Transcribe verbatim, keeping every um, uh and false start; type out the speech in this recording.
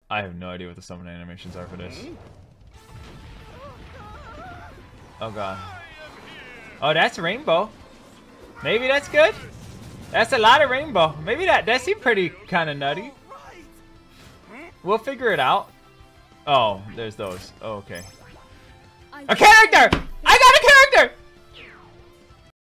I have no idea what the summon animations are for this. Oh god. Oh, that's rainbow. Maybe that's good. That's a lot of rainbow. Maybe that that seemed pretty kind of nutty. We'll figure it out. Oh, there's those. Oh, okay. A character! I got